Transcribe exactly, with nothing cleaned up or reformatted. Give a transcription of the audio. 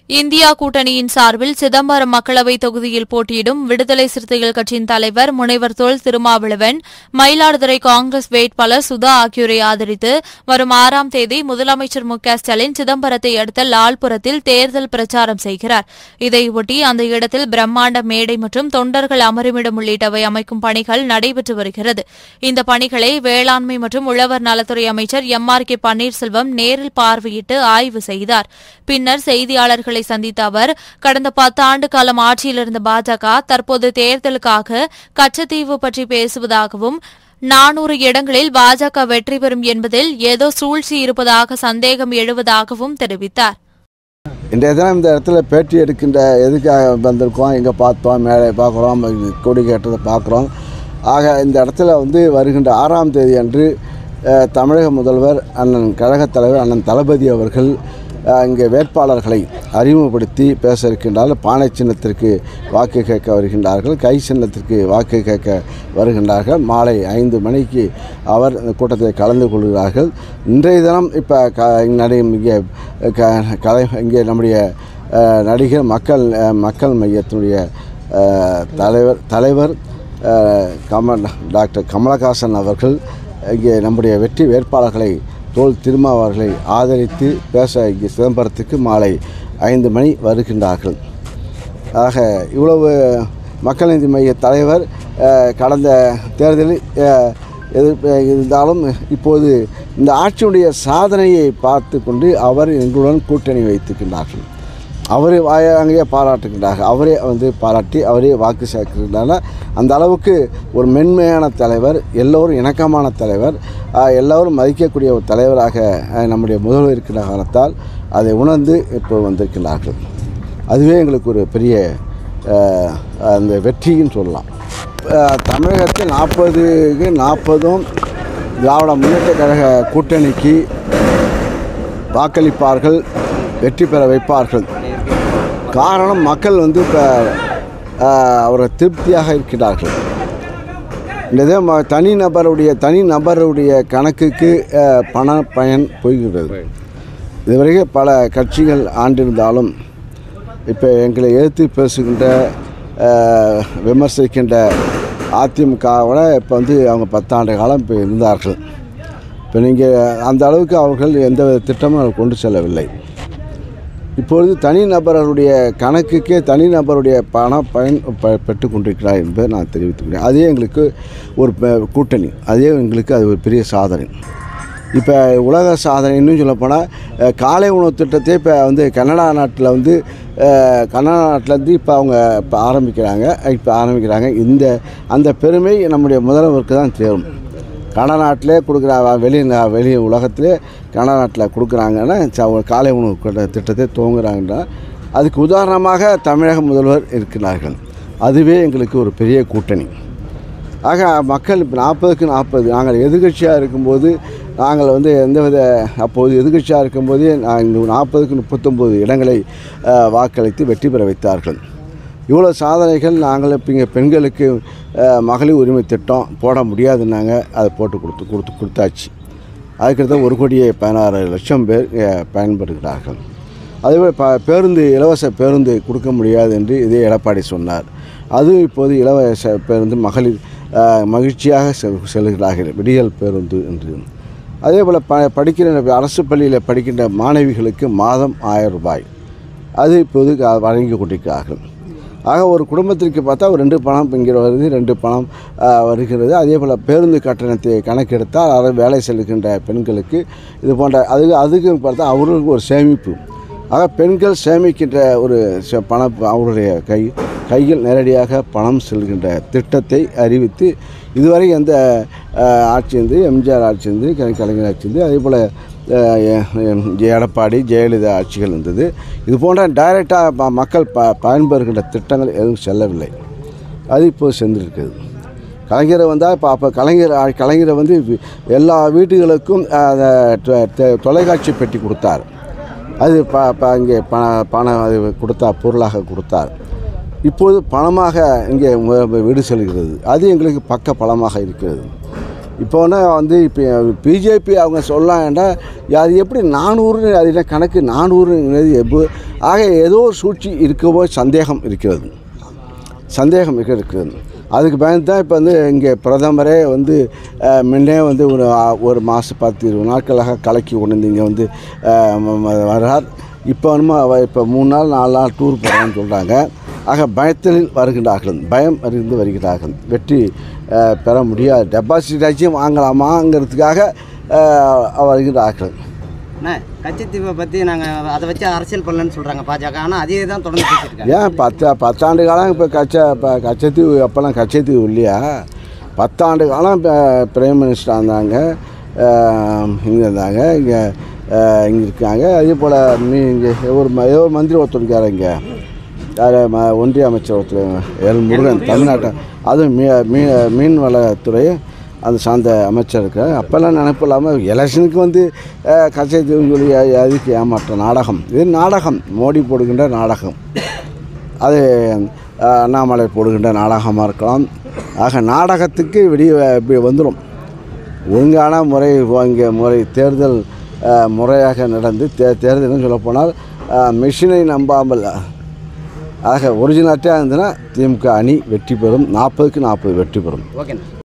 India கூட்டணியின் சார்பில் சிதம்பரம் மக்களவைத் தொகுதியில் போட்டியிடும் விடுதலை சிறுத்தைகள் கட்சியின் தலைவர் முனைவர் தொல் திருமாவளவன், மயிலாடுதுறை காங்கிரஸ் வேட்பாளர் சுதா ஆகியோரை ஆதரித்து வரும் ஆறாம் தேதி முதலமைச்சர் மு க ஸ்டாலின் சிதம்பரத்தை அடுத்த லால்புரத்தில் தேர்தல் பிரச்சாரம் செய்கிறார். இதையொட்டி அந்த இடத்தில் பிரம்மாண்ட மேடை மற்றும் தொண்டர்கள் அமருமிடம் உள்ளிட்டவை அமைக்கும் பணிகள் நடைபெற்று வருகிறது. இந்த பணிகளை வேளாண்மை மற்றும் உழவர் நலத்துறை அமைச்சர் எம் ஆர் கே பன்னீர்செல்வம் நேரில் பார்வையிட்டு ஆய்வு செய்தார். பின்னர் செய்தியாளர்கள் சந்தித்த அவர், கடந்த பத்து ஆண்டு காலம் ஆட்சியில் இருந்த பாஜக தற்போது தேர்தலுக்காக கச்சத்தீவு பற்றி பேசுவதாகவும், நானூறு இடங்களில் பாஜக வெற்றி பெறும் என்பதில் ஏதோ சூழ்ச்சி இருப்பதாக சந்தேகம் எழுவதாகவும் தெரிவித்தார். இன்றைய தினம் இந்த இடத்துல பேட்டி எடுக்கின்ற எதுக்காக வந்திருக்கோம், எங்கே பார்த்தோம், மேலே பார்க்குறோம், கொடி கேட்டதை பார்க்குறோம். ஆக இந்த இடத்துல வந்து வருகின்ற ஆறாம் தேதி அன்று தமிழக முதல்வர் அண்ணன் கழகத் தலைவர் அண்ணன் தளபதி அவர்கள் இங்கே வேட்பாளர்களை அறிமுகப்படுத்தி பேச இருக்கின்றார்கள். பானை சின்னத்திற்கு வாக்கு கேட்க வருகின்றார்கள், கை சின்னத்திற்கு வாக்கு கேட்க வருகின்றார்கள். மாலை ஐந்து மணிக்கு அவர் இந்த கூட்டத்தில் கலந்து கொள்கிறார்கள். இன்றைய தினம் இப்போ க இங்கே கலை இங்கே நம்முடைய நடிகர் மக்கள் மக்கள் மையத்தினுடைய தலைவர் தலைவர் கமல் டாக்டர் கமலஹாசன் அவர்கள் இங்கே நம்முடைய வெற்றி வேட்பாளர்களை தோல் திருமாவர்களை ஆதரித்து பேச இங்கே சிதம்பரத்துக்கு மாலை ஐந்து மணி வருகின்றார்கள். ஆக இவ்வளவு மக்கள் நீதி மைய தலைவர் கடந்த தேர்தலில் எதிர்ப்பு இருந்தாலும் இப்போது இந்த ஆட்சியுடைய சாதனையை பார்த்து கொண்டு அவர் எங்களுடன் கூட்டணி வைத்திருக்கின்றார்கள். அவரே அங்கேயே பாராட்டுகின்றார்கள். அவரே வந்து பாராட்டி அவரே வாக்கு சேர்க்கின்றார். அந்த அளவுக்கு ஒரு மென்மையான தலைவர், எல்லோரும் இணக்கமான தலைவர், எல்லோரும் மதிக்கக்கூடிய ஒரு தலைவராக நம்முடைய முதல்வர் இருக்கிற காலத்தால் அதை உணர்ந்து இப்போ வந்திருக்கிறார்கள். அதுவே எங்களுக்கு ஒரு பெரிய அந்த வெற்றின்னு சொல்லலாம். தமிழகத்தில் நாற்பதுக்கு நாற்பதும் திராவிட முன்னேற்ற கழக கூட்டணிக்கு வாக்களிப்பார்கள், வெற்றி பெற வைப்பார்கள். காரணம், மக்கள் வந்து இப்போ அவரை திருப்தியாக இருக்கிறார்கள். இந்த தனி நபருடைய தனி நபருடைய கணக்குக்கு பண பயன் போய்கிறது. இதுவரைக்கும் பல கட்சிகள் ஆண்டிருந்தாலும் இப்போ எங்களை எதிர்த்து பேசுகின்ற விமர்சிக்கின்ற அதிமுகவோட இப்போ வந்து அவங்க பத்தாண்டு காலம் இப்போ இருந்தார்கள். இப்போ நீங்கள் அந்த அளவுக்கு அவர்கள் எந்த திட்டமும் கொண்டு செல்லவில்லை. இப்பொழுது தனிநபர்களுடைய கணக்குக்கே தனிநபருடைய பண பயன் ப பெற்று கொண்டிருக்கிறார் என்பதை நான் தெரிவித்துக்கிறேன். அதே எங்களுக்கு ஒரு கூட்டணி, அதே எங்களுக்கு அது ஒரு பெரிய சாதனை. இப்போ உலக சாதனை இன்னும் சொல்லப்போனால் காலை உணவு திட்டத்தை இப்போ வந்து கனடா நாட்டில் வந்து கனடா நாட்டிலேருந்து இப்போ அவங்க இப்போ ஆரம்பிக்கிறாங்க இப்போ ஆரம்பிக்கிறாங்க இந்த அந்த பெருமை நம்முடைய முதல்வருக்கு தான் சேரும். கனடா நாட்டிலே கொடுக்குற வெளி வெளி உலகத்திலே கனடா நாட்டில் கொடுக்குறாங்கன்னா காலை உணவு திட்டத்தை துவங்குறாங்கன்னா அதுக்கு உதாரணமாக தமிழக முதல்வர் இருக்கிறார்கள். அதுவே எங்களுக்கு ஒரு பெரிய கூட்டணி. ஆக மக்கள் இப்போ நாற்பதுக்கு நாற்பது நாங்கள் எதிர்கட்சியாக இருக்கும்போது நாங்கள் வந்து எந்தவித அப்போது எதிர்கட்சியாக இருக்கும்போதே நாங்கள் நாற்பதுக்கு முப்பத்தொம்போது இடங்களை வாக்களித்து வெற்றி பெற வைத்தார்கள். இவ்வளோ சாதனைகள் நாங்கள் இப்போ இங்கே பெண்களுக்கு மகளிர் உரிமை திட்டம் போட முடியாதுன்னாங்க, அதை போட்டு கொடுத்து கொடுத்து கொடுத்தாச்சு. அதுக்கடுத்து ஒரு கோடியே பதினாறு லட்சம் பேர் பயன்படுகிறார்கள். அதுவே ப பேருந்து இலவச பேருந்து கொடுக்க முடியாது என்று இதே எடப்பாடி சொன்னார். அதுவும் இப்போது இலவச பேருந்து மகளிர் மகிழ்ச்சியாக செல் செல்கிறார்கள் விடியல் பேருந்து என்று. அதே போல் ப படிக்கிற அரசு பள்ளியில் படிக்கின்ற மாணவிகளுக்கு மாதம் ஆயிரம் ரூபாய் அது இப்போது வழங்கி கொண்டிருக்கிறார்கள். ஆக ஒரு குடும்பத்திற்கு பார்த்தா ஒரு ரெண்டு பணம் இங்கே வருது, ரெண்டு பணம் வருகிறது. அதே போல் பேருந்து கட்டணத்தை கணக்கெடுத்தால் அதை வேலை செல்கின்ற பெண்களுக்கு இது போன்ற அது அதுக்கு பார்த்தா அவர்களுக்கு ஒரு சேமிப்பு. ஆக பெண்கள் சேமிக்கின்ற ஒரு பணம் அவருடைய கை கையில் நேரடியாக பணம் செல்கின்ற திட்டத்தை அறிவித்து இதுவரை எந்த ஆட்சி இருந்து எம்ஜிஆர் ஆட்சி இருந்து கலைஞர் ஆட்சி இருந்து அதே போல் எடப்பாடி ஜெயலலிதா ஆட்சிகள் இருந்தது. இது போன்ற டைரெக்டாக மக்கள் ப பயன்பெறுகின்ற திட்டங்கள் எதுவும் செல்லவில்லை. அது இப்போது சென்றிருக்குது. கலைஞரை வந்தால் இப்போ அப்போ கலைஞர் கலைஞரை வந்து எல்லா வீட்டுகளுக்கும் தொலைக்காட்சி பெட்டி கொடுத்தார். அது ப ப இங்கே பண பணம் அது கொடுத்தா பொருளாக கொடுத்தார். இப்போது பணமாக இங்கே வீடு செல்கிறது. அது எங்களுக்கு பக்க பலமாக இருக்கிறது. இப்போனா வந்து இப்போ பிஜேபி அவங்க சொல்லலாம்டா அது எப்படி நானூறு அது என்ன கணக்கு நானூறுங்கிறது எப்போ ஆக ஏதோ ஒரு சூழ்ச்சி இருக்கவோ சந்தேகம் இருக்கிறது சந்தேகம் இருக்கிறது அதுக்கு பயந்து தான் இப்போ வந்து இங்கே பிரதமரே வந்து முன்னே வந்து ஒரு ஒரு மாதம் பத்து இருபது நாட்களாக கலக்கி கொண்டு வந்து இங்கே வந்து வர்றார். இப்போ நம்ம இப்போ மூணு நாள் நாலு நாள் டூர் போகிறான்னு சொல்கிறாங்க. ஆக பயத்தில் வருகின்றார்கள், பயம் அறிந்து வருகிறார்கள். வெற்றி பெற முடியாது, டெபாசிட் ஆச்சும் வாங்கலாமாங்கிறதுக்காக வருகிறார்கள். கச்சத்தீவை பற்றி நாங்கள் அதை வச்சு அரசியல் பண்ணலன்னு சொல்கிறாங்க பாஜக. ஆனால் அதே தான் தொடர்ந்து பேசியிருக்காங்க. ஏன் பத்து பத்தாண்டு காலம் இப்போ கச்ச இப்போ கச்சத்தீவு அப்போல்லாம் கச்சத்தீவு இல்லையா? பத்தாண்டு காலம் இப்போ பிரைம் மினிஸ்டராக இருந்தாங்க, இங்கே இருந்தாங்க, இங்கே இங்கே இருக்காங்க. அதே போல் மீ இங்கே ஒரு ஏதோ ஒரு மந்திரி ஒருத்தர் இருக்கார் இங்கே, யார் ம ஒன்றிய அமைச்சர் ஒருத்தர் எல் முருகன் தமிழ்நாட்டை, அதுவும் மீ மீ மீன்வளத்துறை அது சார்ந்த அமைச்சர் இருக்கார். அப்போல்லாம் நினைப்பு இல்லாமல் எலெக்ஷனுக்கு வந்து கச்சத்தீவுன்னு சொல்லி அதுக்கு ஏமாற்ற நாடகம். இது நாடகம், மோடி போடுகின்ற நாடகம், அது அண்ணாமலை போடுகின்ற நாடகமாக இருக்கலாம். ஆக நாடகத்துக்கு விடிய வந்துடும். ஒழுங்கான முறை இங்கே முறை தேர்தல் முறையாக நடந்து தே தேர்தல்னு சொல்லப்போனால் மிஷினை நம்பாமல் ஆக ஒரிஜினாலிட்டியாக இருந்ததுன்னா திமுக அணி வெற்றி பெறும். நாற்பதுக்கு நாற்பது வெற்றி பெறும். ஓகே.